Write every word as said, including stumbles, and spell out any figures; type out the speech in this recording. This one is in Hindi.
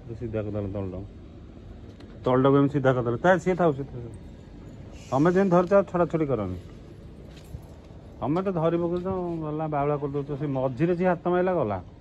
सीधा कर तलटा तलटा को सीधा कर सी था तुम जेन धरच छड़ा छड़ी करनी तुम तो धर पकड़ गला बावला कर दो से मझे सी हाथ मारा गला